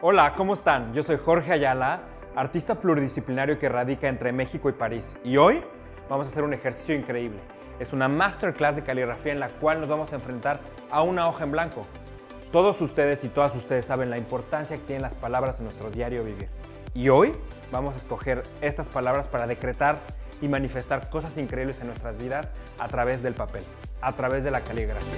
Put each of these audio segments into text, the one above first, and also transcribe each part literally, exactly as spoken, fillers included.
Hola, ¿cómo están? Yo soy Jorge Ayala, artista pluridisciplinario que radica entre México y París. Y hoy vamos a hacer un ejercicio increíble. Es una masterclass de caligrafía en la cual nos vamos a enfrentar a una hoja en blanco. Todos ustedes y todas ustedes saben la importancia que tienen las palabras en nuestro diario vivir. Y hoy vamos a escoger estas palabras para decretar y manifestar cosas increíbles en nuestras vidas a través del papel, a través de la caligrafía.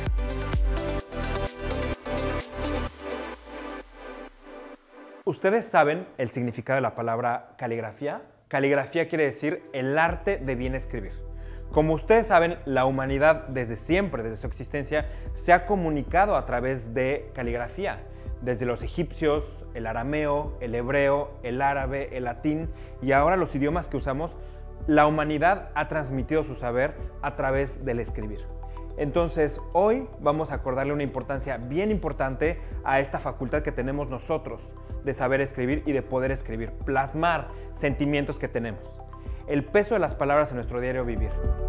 ¿Ustedes saben el significado de la palabra caligrafía? Caligrafía quiere decir el arte de bien escribir. Como ustedes saben, la humanidad desde siempre, desde su existencia, se ha comunicado a través de caligrafía. Desde los egipcios, el arameo, el hebreo, el árabe, el latín y ahora los idiomas que usamos, la humanidad ha transmitido su saber a través del escribir. Entonces, hoy vamos a acordarle una importancia bien importante a esta facultad que tenemos nosotros de saber escribir y de poder escribir, plasmar sentimientos que tenemos. El peso de las palabras en nuestro diario vivir.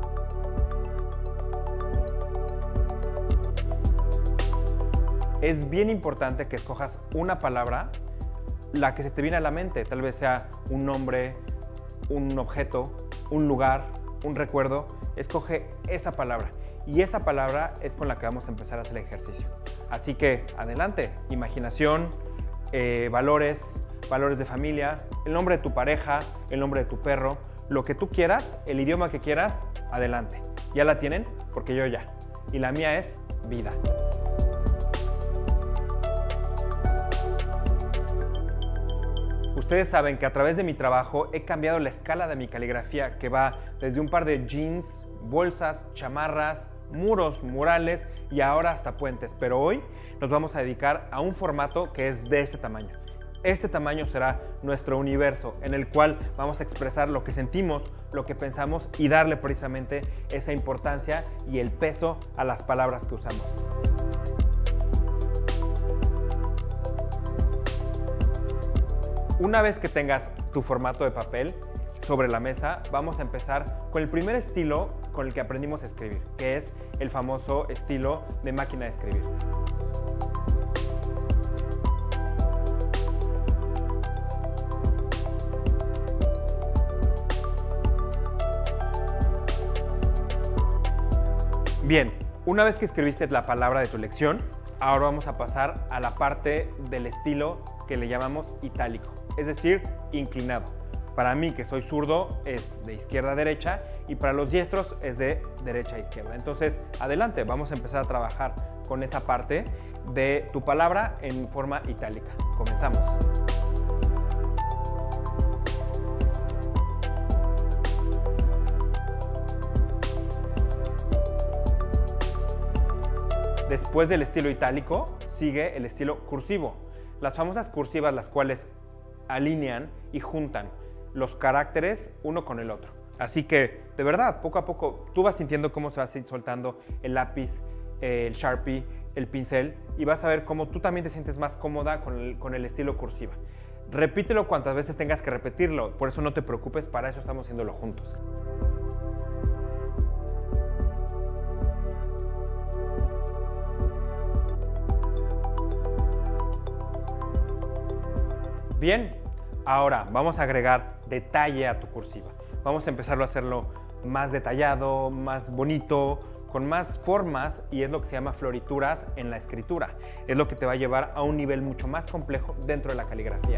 Es bien importante que escojas una palabra, la que se te viene a la mente, tal vez sea un nombre, un objeto, un lugar, un recuerdo. Escoge esa palabra. Y esa palabra es con la que vamos a empezar a hacer el ejercicio. Así que, adelante, imaginación, eh, valores, valores de familia, el nombre de tu pareja, el nombre de tu perro, lo que tú quieras, el idioma que quieras, adelante. ¿Ya la tienen? Porque yo ya. Y la mía es vida. Ustedes saben que a través de mi trabajo he cambiado la escala de mi caligrafía, que va desde un par de jeans, bolsas, chamarras, muros, murales y ahora hasta puentes. Pero hoy nos vamos a dedicar a un formato que es de ese tamaño. Este tamaño será nuestro universo en el cual vamos a expresar lo que sentimos, lo que pensamos y darle precisamente esa importancia y el peso a las palabras que usamos. Una vez que tengas tu formato de papel sobre la mesa, vamos a empezar con el primer estilo con el que aprendimos a escribir, que es el famoso estilo de máquina de escribir. Bien, una vez que escribiste la palabra de tu elección, ahora vamos a pasar a la parte del estilo que le llamamos itálico, es decir, inclinado. Para mí, que soy zurdo, es de izquierda a derecha y para los diestros es de derecha a izquierda. Entonces, adelante, vamos a empezar a trabajar con esa parte de tu palabra en forma itálica. Comenzamos. Después del estilo itálico, sigue el estilo cursivo. Las famosas cursivas, las cuales alinean y juntan los caracteres uno con el otro. Así que, de verdad, poco a poco, tú vas sintiendo cómo se va soltando el lápiz, el Sharpie, el pincel, y vas a ver cómo tú también te sientes más cómoda con el, con el estilo cursiva. Repítelo cuantas veces tengas que repetirlo, por eso no te preocupes, para eso estamos haciéndolo juntos. Bien, ahora vamos a agregar detalle a tu cursiva. Vamos a empezarlo a hacerlo más detallado, más bonito, con más formas y es lo que se llama florituras en la escritura. Es lo que te va a llevar a un nivel mucho más complejo dentro de la caligrafía.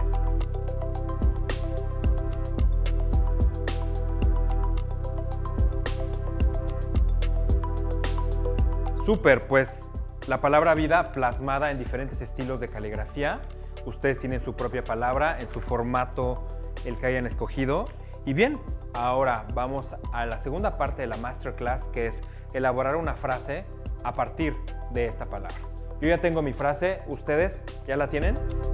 Súper, pues la palabra vida plasmada en diferentes estilos de caligrafía. Ustedes tienen su propia palabra en su formato, el que hayan escogido. Y bien, ahora vamos a la segunda parte de la masterclass, que es elaborar una frase a partir de esta palabra. Yo ya tengo mi frase, ¿ustedes ya la tienen?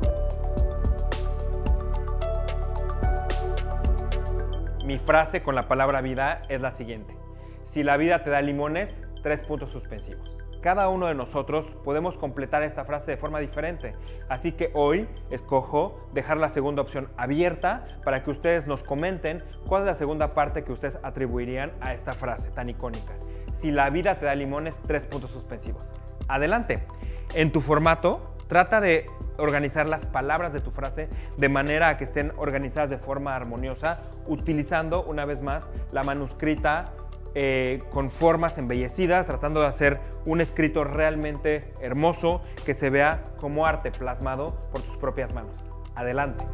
Mi frase con la palabra vida es la siguiente. Si la vida te da limones, tres puntos suspensivos. Cada uno de nosotros podemos completar esta frase de forma diferente, así que hoy escojo dejar la segunda opción abierta para que ustedes nos comenten cuál es la segunda parte que ustedes atribuirían a esta frase tan icónica. Si la vida te da limones, tres puntos suspensivos. Adelante. En tu formato, Trata de organizar las palabras de tu frase de manera a que estén organizadas de forma armoniosa, utilizando una vez más la manuscrita eh, con formas embellecidas, tratando de hacer un escrito realmente hermoso que se vea como arte plasmado por tus propias manos. Adelante.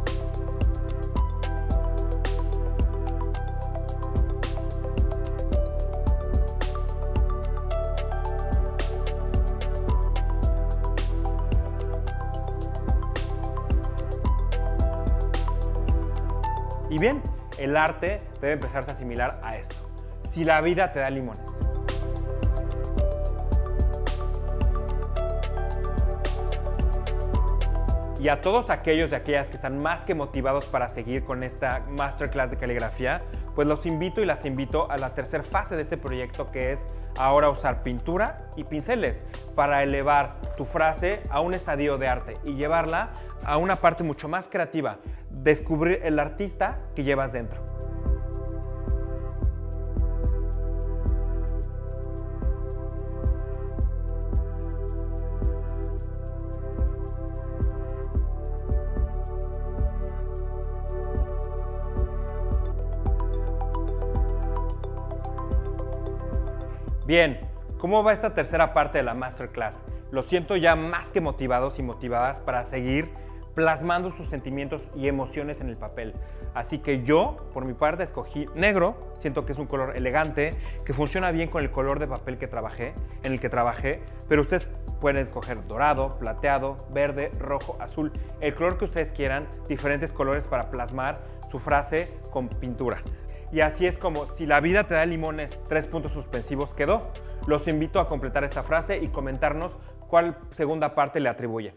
Y bien, el arte debe empezarse a asimilar a esto. Si la vida te da limones. Y a todos aquellos y aquellas que están más que motivados para seguir con esta masterclass de caligrafía, pues los invito y las invito a la tercera fase de este proyecto, que es ahora usar pintura y pinceles para elevar tu frase a un estadio de arte y llevarla a una parte mucho más creativa, descubrir el artista que llevas dentro. Bien, ¿cómo va esta tercera parte de la masterclass? Los siento ya más que motivados y motivadas para seguir plasmando sus sentimientos y emociones en el papel. Así que yo, por mi parte, escogí negro. Siento que es un color elegante, que funciona bien con el color de papel que trabajé, en el que trabajé, pero ustedes pueden escoger dorado, plateado, verde, rojo, azul, el color que ustedes quieran, diferentes colores para plasmar su frase con pintura. Y así es como si la vida te da limones, tres puntos suspensivos quedó. Los invito a completar esta frase y comentarnos cuál segunda parte le atribuye.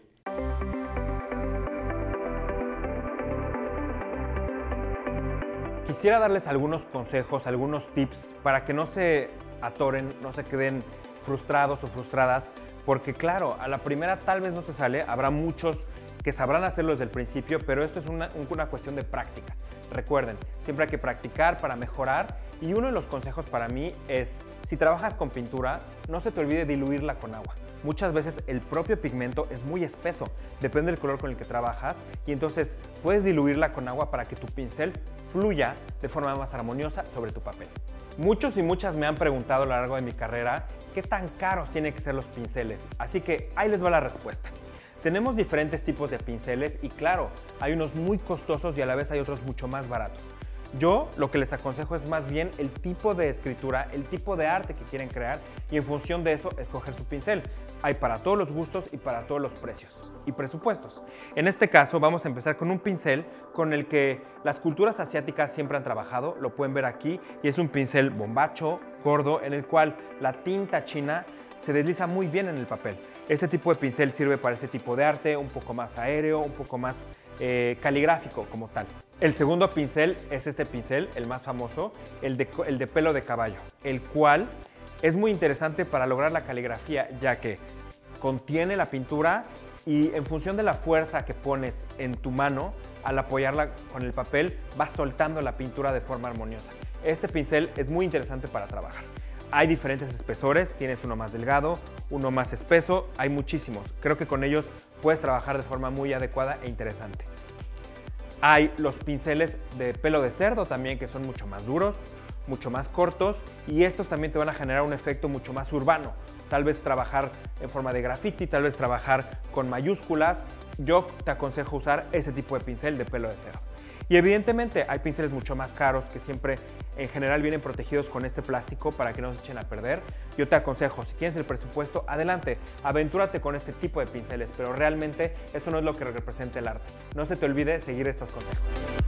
Quisiera darles algunos consejos, algunos tips para que no se atoren, no se queden frustrados o frustradas, porque claro, a la primera tal vez no te sale, habrá muchos que sabrán hacerlo desde el principio, pero esto es una, una cuestión de práctica. Recuerden, siempre hay que practicar para mejorar, y uno de los consejos para mí es, si trabajas con pintura, no se te olvide diluirla con agua. Muchas veces el propio pigmento es muy espeso, depende del color con el que trabajas, y entonces puedes diluirla con agua para que tu pincel fluya de forma más armoniosa sobre tu papel. Muchos y muchas me han preguntado a lo largo de mi carrera qué tan caros tienen que ser los pinceles, así que ahí les va la respuesta. Tenemos diferentes tipos de pinceles y claro, hay unos muy costosos y a la vez hay otros mucho más baratos. Yo lo que les aconsejo es más bien el tipo de escritura, el tipo de arte que quieren crear y en función de eso escoger su pincel. Hay para todos los gustos y para todos los precios y presupuestos. En este caso vamos a empezar con un pincel con el que las culturas asiáticas siempre han trabajado, lo pueden ver aquí, y es un pincel bombacho, gordo, en el cual la tinta china se desliza muy bien en el papel. Este tipo de pincel sirve para este tipo de arte, un poco más aéreo, un poco más eh, caligráfico como tal. El segundo pincel es este pincel, el más famoso, el de, el de pelo de caballo, el cual es muy interesante para lograr la caligrafía, ya que contiene la pintura y en función de la fuerza que pones en tu mano, al apoyarla con el papel, vas soltando la pintura de forma armoniosa. Este pincel es muy interesante para trabajar. Hay diferentes espesores, tienes uno más delgado, uno más espeso, hay muchísimos. Creo que con ellos puedes trabajar de forma muy adecuada e interesante. Hay los pinceles de pelo de cerdo también, que son mucho más duros, mucho más cortos, y estos también te van a generar un efecto mucho más urbano. Tal vez trabajar en forma de graffiti, tal vez trabajar con mayúsculas. Yo te aconsejo usar ese tipo de pincel de pelo de cerdo. Y evidentemente hay pinceles mucho más caros que siempre en general vienen protegidos con este plástico para que no se echen a perder. Yo te aconsejo, si tienes el presupuesto, adelante, aventúrate con este tipo de pinceles, pero realmente eso no es lo que representa el arte. No se te olvide seguir estos consejos.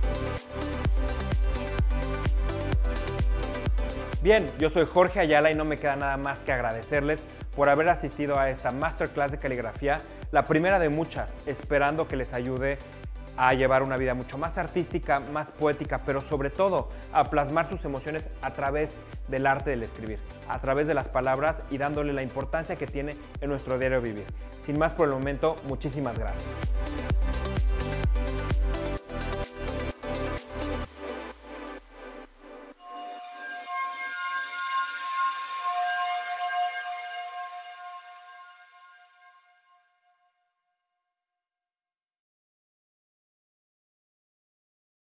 Bien, yo soy Jorge Ayala y no me queda nada más que agradecerles por haber asistido a esta masterclass de caligrafía, la primera de muchas, esperando que les ayude a llevar una vida mucho más artística, más poética, pero sobre todo a plasmar sus emociones a través del arte del escribir, a través de las palabras y dándole la importancia que tiene en nuestro diario vivir. Sin más por el momento, muchísimas gracias.